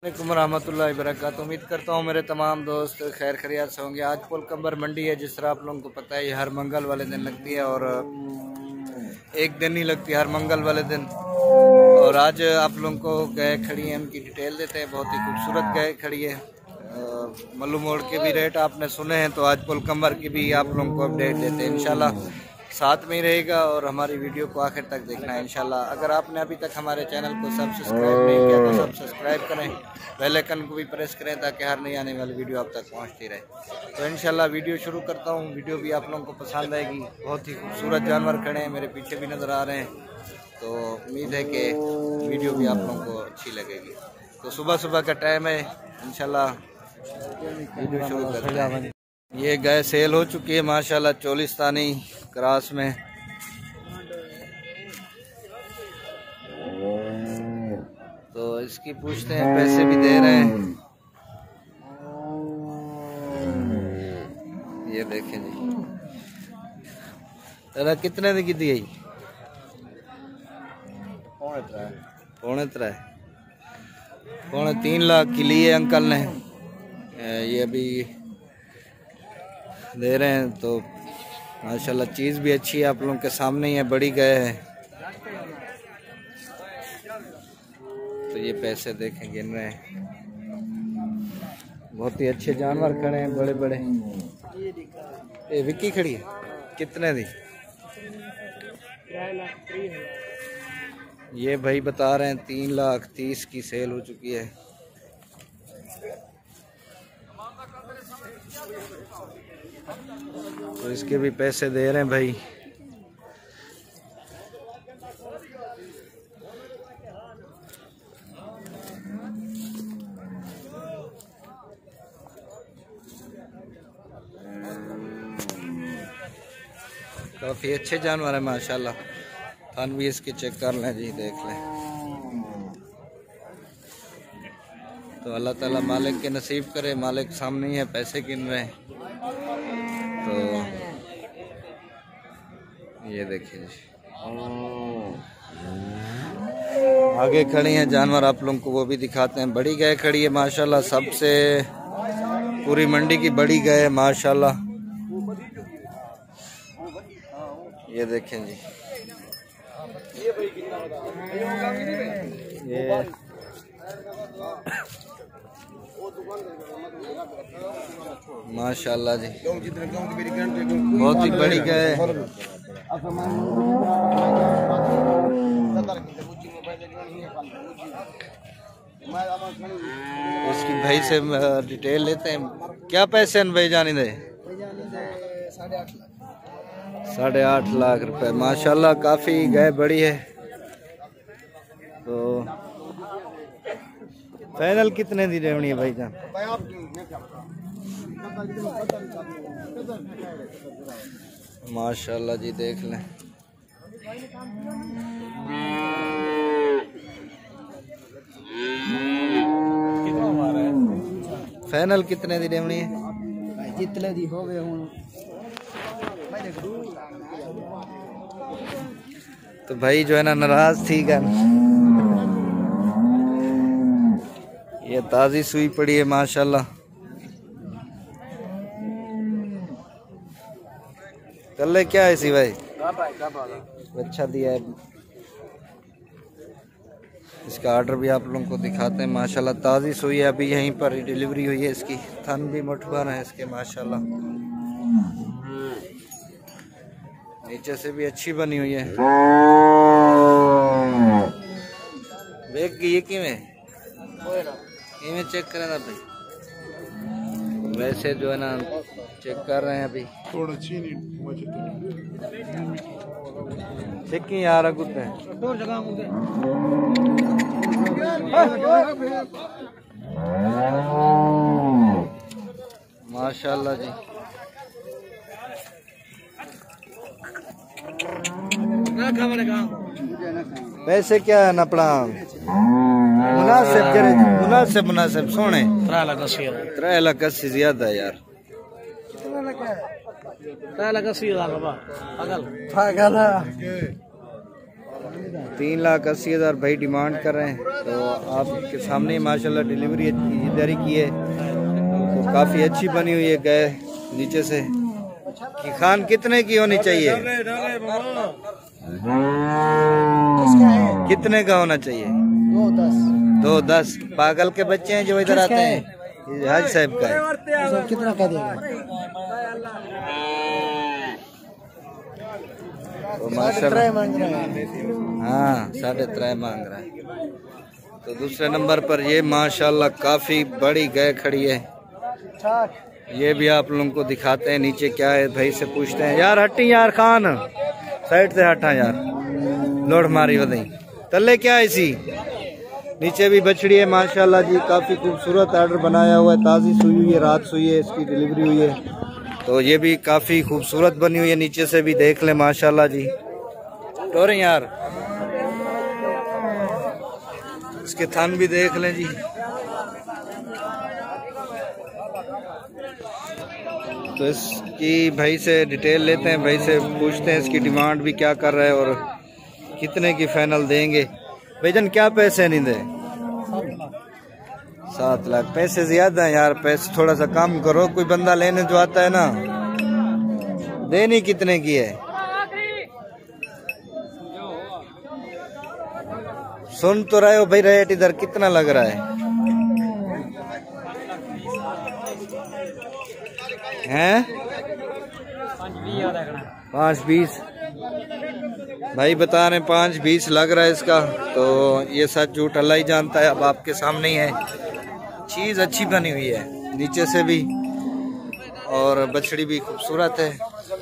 वालेकुम रहमतुल्लाहि वबरकातुहू। उम्मीद करता हूँ मेरे तमाम दोस्त खैर खैरियत से होंगे। आज पुलकंबर मंडी है, जिस तरह आप लोगों को पता है ये हर मंगल वाले दिन लगती है और एक दिन ही लगती है हर मंगल वाले दिन। और आज आप लोगों को गाय खड़ी है उनकी डिटेल देते हैं। बहुत ही खूबसूरत गाय खड़ी है। मल्लू मोड़ के भी रेट आपने सुने हैं, तो आज पुलकंबर की भी आप लोगों को अपडेट देते हैं। इंशाल्लाह साथ में ही रहेगा और हमारी वीडियो को आखिर तक देखना है इंशाल्लाह। अगर आपने अभी तक हमारे चैनल को सब्सक्राइब नहीं किया तो सब्सक्राइब करें, बेल आइकन को भी प्रेस करें ताकि हर नई आने वाली वीडियो आप तक पहुंचती रहे। तो इंशाल्लाह वीडियो शुरू करता हूं। वीडियो भी आप लोगों को पसंद आएगी। बहुत ही खूबसूरत जानवर खड़े हैं, मेरे पीछे भी नज़र आ रहे हैं, तो उम्मीद है कि वीडियो भी आप लोगों को अच्छी लगेगी। तो सुबह सुबह का टाइम है, इंशाल्लाह वीडियो शुरू करते हैं। ये गाय सेल हो चुकी है माशाल्लाह, चोलिस्तानी क्रॉस में। तो इसकी पूछते हैं, पैसे भी दे रहे हैं। ये देखें जी, दादा कितने की दी? पौने 3 लाख की लिए अंकल ने। ये अभी दे रहे हैं, तो माशाल्लाह चीज़ भी अच्छी है, आप लोगों के सामने ही है, बड़ी गाय है। तो ये पैसे देखें, गिन रहे हैं। बहुत ही अच्छे जानवर खड़े हैं, बड़े बड़े। ये विक्की खड़ी है, कितने दी? ये भाई बता रहे हैं 3,30,000 की सेल हो चुकी है। तो इसके भी पैसे दे रहे हैं भाई। काफी अच्छे जानवर है माशाल्लाह। थन भी इसके चेक कर लें जी, देख लें। तो अल्लाह ताला मालिक के नसीब करे, मालिक सामने ही है, पैसे गिन रहे हैं। तो ये देखिए जी, आगे खड़ी हैं जानवर, आप लोगों को वो भी दिखाते हैं। बड़ी गाय खड़ी है माशाल्लाह, सबसे पूरी मंडी की बड़ी गाय है माशाल्लाह। ये देखें जी, ये माशाल्लाह जी, बहुत ही बड़ी गाय है। इसकी भाई से डिटेल लेते हैं। क्या पैसे हैं भाई जानी दे? 8.5 लाख रुपए माशाल्लाह। काफी गाय बड़ी है। तो फाइनल कितने दी रेवनी है भाई जान? माशाल्लाह जी, देख लें। फाइनल कितने दी रेवनी है? जितने दी हो गए हूँ। तो भाई जो है ना नाराज थी क्या? ये ताजी सुई पड़ी है माशाल्लाह। कल क्या है सी भाई? अच्छा दिया है। इसका ऑर्डर भी आप लोगों को दिखाते हैं माशाल्लाह। ताजी सुई है, अभी यहीं पर डिलीवरी हुई है इसकी। थन भी मुठभर है इसके माशाल्लाह, नीचे से भी अच्छी बनी हुई है। देख ये किमें चेक करें ना भाई? वैसे जो है ना चेक कर रहे हैं अभी। थोड़ा चेक की यार कुछ है माशाल्लाह जी। पैसे क्या है नपड़ा? मुनासिब सोने 3 लाख 80 ज्यादा यार। 3 लाख 80,000 पागल। 3,80,000 भाई डिमांड कर रहे हैं। तो आपके सामने माशाल्लाह डिलीवरी इधर ही की है, तो काफ़ी अच्छी बनी हुई है गाय नीचे से। कि खान कितने की होनी चाहिए, कितने का होना चाहिए? 2,10। पागल के बच्चे हैं जो इधर आते हैं, हाजी साहब का है। कितना का देगा? तो माशाल्लाह हाँ 3.5 मांग रहा है। तो दूसरे नंबर पर ये माशाल्लाह काफ़ी बड़ी गाय खड़ी है, ये भी आप लोगों को दिखाते हैं। नीचे क्या है भाई से पूछते हैं। यार हटी यार खान, साइड से हटा यार, लोड मारी बधाई तले क्या है इसी। नीचे भी बछड़ी है माशाल्लाह जी, काफ़ी खूबसूरत ऑर्डर बनाया हुआ है, ताज़ी सुई हुई है, रात सुई है, इसकी डिलीवरी हुई है। तो ये भी काफ़ी खूबसूरत बनी हुई है, नीचे से भी देख लें माशाल्लाह जी। टोरे यार इसके थान भी देख लें जी। तो इसकी भाई से डिटेल लेते हैं, भाई से पूछते हैं इसकी डिमांड भी क्या कर रहा है और कितने की फाइनल देंगे। भाईजान क्या पैसे नहीं दे? 7 लाख। पैसे ज्यादा है यार, पैसे थोड़ा सा कम करो। कोई बंदा लेने जो आता है ना, देनी कितने की है? सुन तो रहे हो भाई, रेट इधर कितना लग रहा है? हैं 5,20 भाई बता रहे, 5,20 लग रहा है इसका। तो ये सच झूठ अल्लाह ही जानता है, अब आपके सामने ही है। चीज़ अच्छी बनी हुई है नीचे से भी, और बछड़ी भी खूबसूरत है।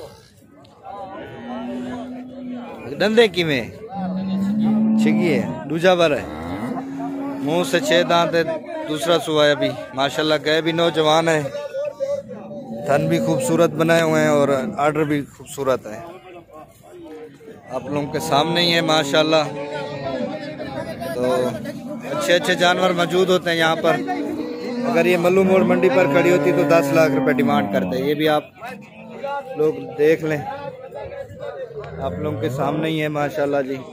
डंडे की में छिगी है, दूजा बार है, मुंह से 6 दांत है, दूसरा सुआ है अभी। माशाल्लाह गाय भी नौजवान है, थन भी खूबसूरत बनाए हुए हैं और आर्डर भी खूबसूरत है। आप लोगों के सामने ही है माशाल्लाह। तो अच्छे अच्छे जानवर मौजूद होते हैं यहाँ पर। अगर ये मल्लू मोड़ मंडी पर खड़ी होती तो 10 लाख रुपए डिमांड करते हैं। ये भी आप लोग देख लें, आप लोगों के सामने ही है माशाल्लाह जी।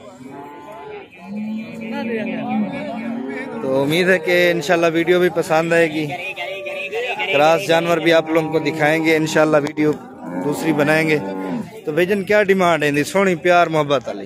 तो उम्मीद है कि इंशाल्लाह वीडियो भी पसंद आएगी। क्रॉस जानवर भी आप लोगों को दिखाएंगे इंशाल्लाह, वीडियो दूसरी बनाएंगे। तो भाईजान क्या डिमांड है? सोनी प्यार मोहब्बत वाली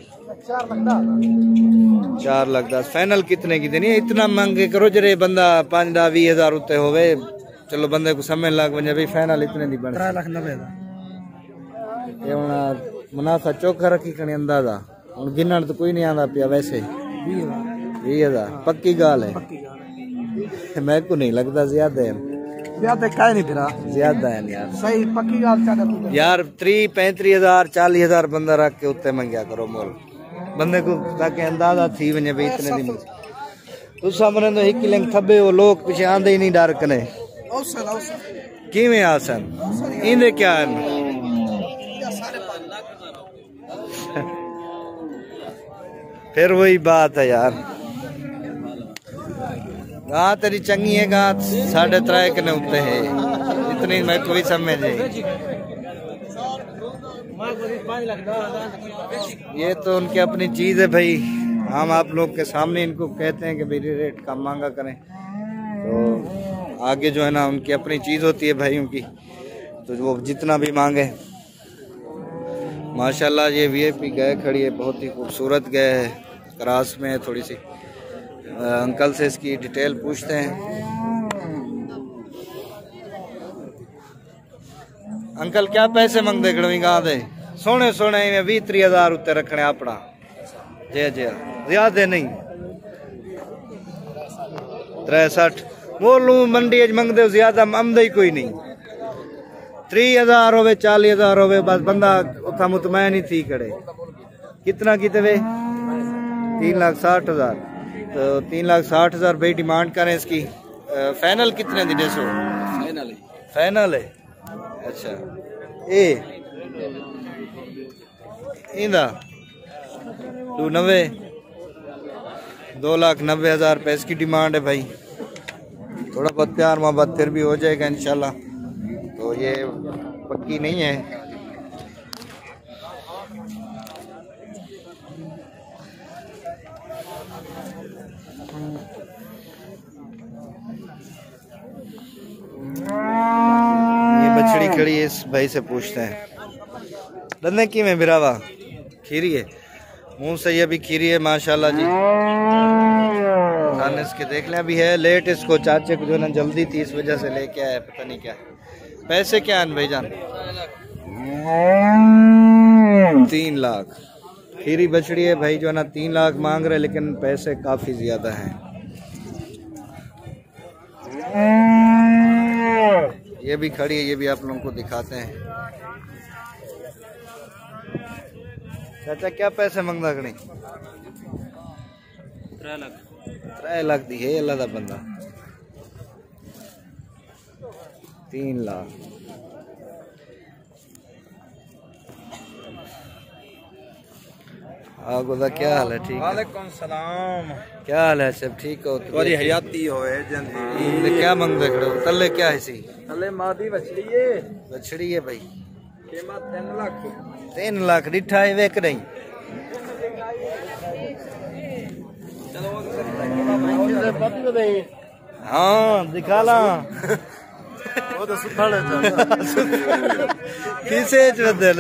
4,10,000। फाइनल कितने की देनी है? इतना महंगे करो जरे बंदा 5-20 हज़ार उत्ते होवे, चलो बंदे को समझ लग बने भाई फाइनल इतने दी बन। 3,90,000 ये मुनाफा चौका रखी कने अंदाजा हुन गिनण तो कोई नहीं आंदा पिया। वैसे 20,000 पक्की गाल है, मैं को नहीं लगता ज्यादा है। ज्यादा काहे नहीं फिरा, ज्यादा है यार, सही पक्की गाल चाह यार। 30-35,000 40,000 बंदा रख के उत्ते मंगया करो मोल, बंदे को ताकि अंदाजा थी वने भाई इतने दिन। तू सामने तो एक लिंग थब्बे वो लोग पीछे आंदे ही नहीं डर कने। किवें आसन इंदे क्या है? फिर वही बात है यार, गाँ तेरी चंगी है, गाँ 3.5 कने उत्ते है, इतनी मैं कोई समझे। ये तो उनकी अपनी चीज है भाई, हम आप लोग के सामने इनको कहते हैं कि मेरी रेट कम मांगा करें। तो आगे जो है ना उनकी अपनी चीज होती है भाई उनकी, तो वो जितना भी मांगे। माशाल्लाह ये वीआईपी गाय खड़ी है, बहुत ही खूबसूरत गाय है, क्रॉस में है थोड़ी सी। अंकल से इसकी डिटेल पूछते हैं। अंकल क्या पैसे मंगते खड़वी गाँ दे? सोने सोने में 20-30 हज़ार उत्ते रखने अपना जय जय, ज्यादा नहीं। 63 बोलू मंडी मंगते ज्यादा आमदा ही कोई नहीं। 30,000 होवे 40,000 होवे बस बंदा उथा मुतमैन ही थी खड़े। कितना की तवे? 3,60,000। तो 3,60,000 भाई डिमांड करें इसकी। फाइनल कितने दिन सो? फाइनल है। अच्छा ए इंदा 2,90,000 रुपये इसकी डिमांड है भाई। थोड़ा बहुत प्यार मोहब्बत फिर भी हो जाएगा इंशाल्लाह, तो ये पक्की नहीं है। खड़ी खड़ी इस भाई से पूछते हैं। दंदे की में बिरावा खीरी है, मुंह से ये भी खीरी है माशाल्लाह जी। खाने इसके देख लें, अभी है लेट, इसको चाचे को जो ना जल्दी थी इस वजह से लेके आया, पता नहीं क्या। पैसे क्या है भाईजान? 3 लाख खीरी बछड़ी है भाई, जो है ना 3 लाख मांग रहे, लेकिन पैसे काफी ज्यादा हैं। ये भी खड़ी है, ये भी आप लोगों को दिखाते हैं। चाचा क्या पैसे मंगदा खड़ी? 3 लाख दी है अल्लाह दा बंदा। 3 लाख। आगोदा क्या हाल है? ठीक है, वालेकुम सलाम। क्या हाल है? सब ठीक हो? तुम्हारी हयाती होए जंदी। क्या मंगदे खड़े हो? तले क्या है सी? तले मादी बछड़ी है। बछड़ी है भाई, कीमत 3 लाख। 3 लाख डिठा है वेक नहीं। हाँ दिखा ला वो तो सुखाड़े किसे बदल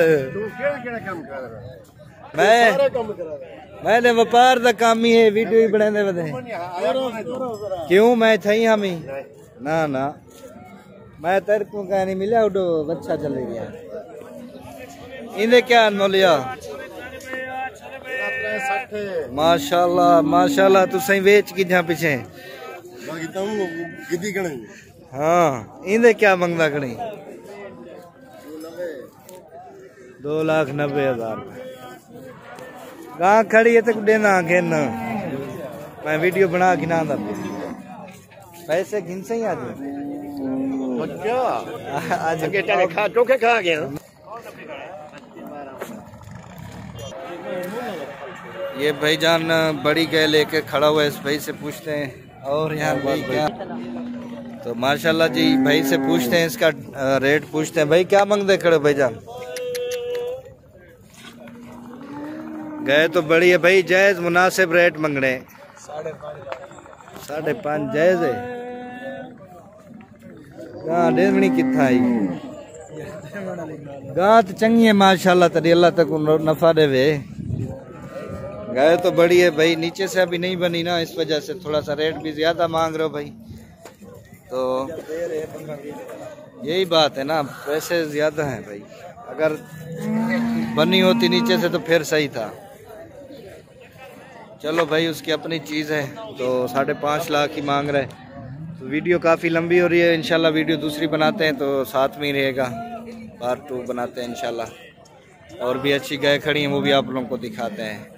मैंने व्यापार का काम ही है, वीडियो ही बनाने बदे क्यों मैं थी हम ही ना ना मैं तेरे को कह नहीं मिला उडो अच्छा चले गया। इन्हें क्या अनमोलिया? माशाल्लाह माशाल्लाह, तू सही बेच की जहाँ पीछे। हाँ इन्हें क्या मंगदा खड़ी? 2,90,000 गां खड़ी है तो देना घेन। मैं वीडियो बना के ना पैसे घिन से ही आज खा गया। ये भाईजान बड़ी गाय लेके खड़ा हुआ है, इस भाई से पूछते हैं। और यहाँ भाई क्या तो माशाल्लाह जी भाई से पूछते हैं, इसका रेट पूछते हैं। भाई क्या मंगते खड़े भाईजान? गए तो बड़ी है भाई, जायज मुनासिब रेट मंगने। 5.5 जायज है। गां डेवनी कितना आई? गां तो चंगी है माशाल्लाह, तरी अल्लाह तक नफा देवे। गाय तो बड़ी है भाई, नीचे से अभी नहीं बनी ना, इस वजह से थोड़ा सा रेट भी ज्यादा मांग रहे हो भाई। तो यही बात है ना, पैसे ज्यादा हैं भाई। अगर बनी होती नीचे से तो फिर सही था। चलो भाई उसकी अपनी चीज़ है, तो 5.5 लाख ही मांग रहे। तो वीडियो काफ़ी लंबी हो रही है, इंशाल्लाह वीडियो दूसरी बनाते हैं तो साथ में ही रहेगा, पार्ट 2 बनाते हैं इंशाल्लाह। और भी अच्छी गाय खड़ी हैं, वो भी आप लोगों को दिखाते हैं।